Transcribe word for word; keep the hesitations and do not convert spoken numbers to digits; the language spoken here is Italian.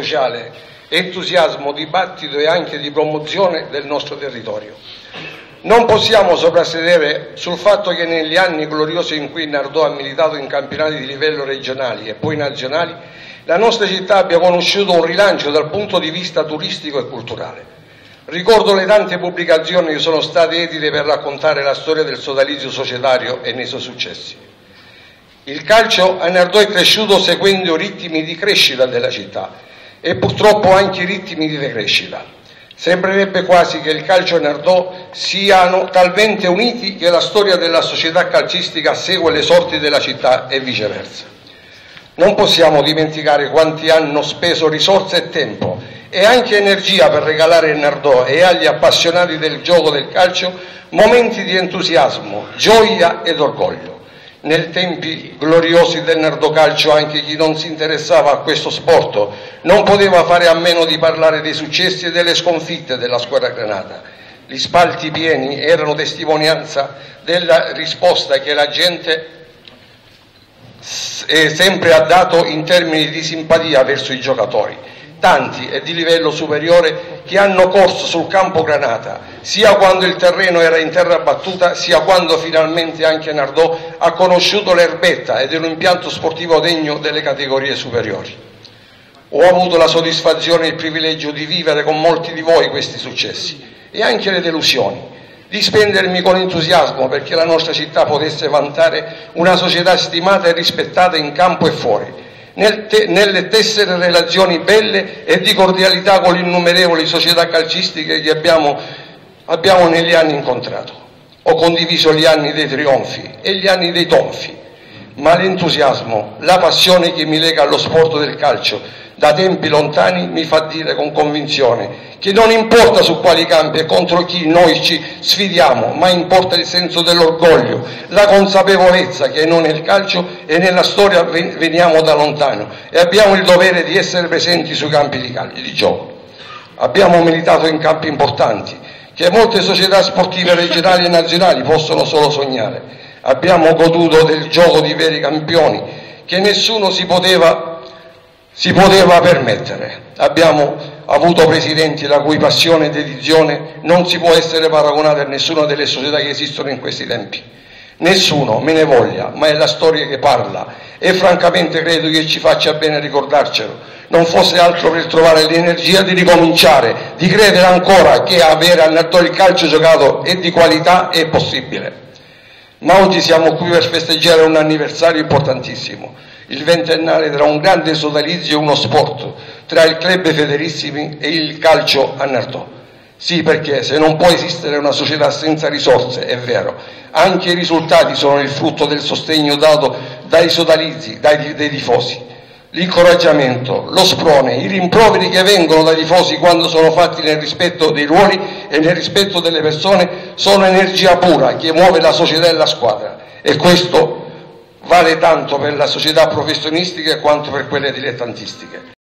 sociale, entusiasmo, dibattito e anche di promozione del nostro territorio. Non possiamo soprassedere sul fatto che negli anni gloriosi in cui Nardò ha militato in campionati di livello regionali e poi nazionali, la nostra città abbia conosciuto un rilancio dal punto di vista turistico e culturale. Ricordo le tante pubblicazioni che sono state edite per raccontare la storia del sodalizio societario e nei suoi successi. Il calcio a Nardò è cresciuto seguendo i ritmi di crescita della città e purtroppo anche i ritmi di decrescita. Sembrerebbe quasi che il calcio e Nardò siano talmente uniti che la storia della società calcistica segue le sorti della città e viceversa. Non possiamo dimenticare quanti hanno speso risorse e tempo e anche energia per regalare a Nardò e agli appassionati del gioco del calcio momenti di entusiasmo, gioia ed orgoglio. Nei tempi gloriosi del Nardò Calcio anche chi non si interessava a questo sport non poteva fare a meno di parlare dei successi e delle sconfitte della squadra granata. Gli spalti pieni erano testimonianza della risposta che la gente sempre ha dato in termini di simpatia verso i giocatori. Tanti e di livello superiore che hanno corso sul campo granata, sia quando il terreno era in terra battuta, sia quando finalmente anche Nardò ha conosciuto l'erbetta ed è un impianto sportivo degno delle categorie superiori. Ho avuto la soddisfazione e il privilegio di vivere con molti di voi questi successi e anche le delusioni, di spendermi con entusiasmo perché la nostra città potesse vantare una società stimata e rispettata in campo e fuori, Nel te, nelle tessere relazioni belle e di cordialità con le innumerevoli società calcistiche che abbiamo, abbiamo negli anni incontrato. Ho condiviso gli anni dei trionfi e gli anni dei tonfi, ma l'entusiasmo, la passione che mi lega allo sport del calcio da tempi lontani mi fa dire con convinzione che non importa su quali campi e contro chi noi ci sfidiamo, ma importa il senso dell'orgoglio, la consapevolezza che noi nel calcio e nella storia veniamo da lontano e abbiamo il dovere di essere presenti sui campi di, di gioco. Abbiamo militato in campi importanti che molte società sportive regionali e nazionali possono solo sognare. Abbiamo goduto del gioco di veri campioni che nessuno si poteva si poteva permettere. Abbiamo avuto presidenti la cui passione e dedizione non si può essere paragonata a nessuna delle società che esistono in questi tempi. Nessuno me ne voglia, ma è la storia che parla e francamente credo che ci faccia bene ricordarcelo, non fosse altro per trovare l'energia di ricominciare, di credere ancora che avere a Nardò il calcio giocato e di qualità è possibile. Ma oggi siamo qui per festeggiare un anniversario importantissimo, il ventennale tra un grande sodalizio e uno sport, tra il Club Federissimi e il calcio a Nardò. Sì, perché se non può esistere una società senza risorse, è vero, anche i risultati sono il frutto del sostegno dato dai sodalizi, dai, dai tifosi. L'incoraggiamento, lo sprone, i rimproveri che vengono dai tifosi quando sono fatti nel rispetto dei ruoli e nel rispetto delle persone sono energia pura che muove la società e la squadra, e questo vale tanto per la società professionistica quanto per quelle dilettantistiche.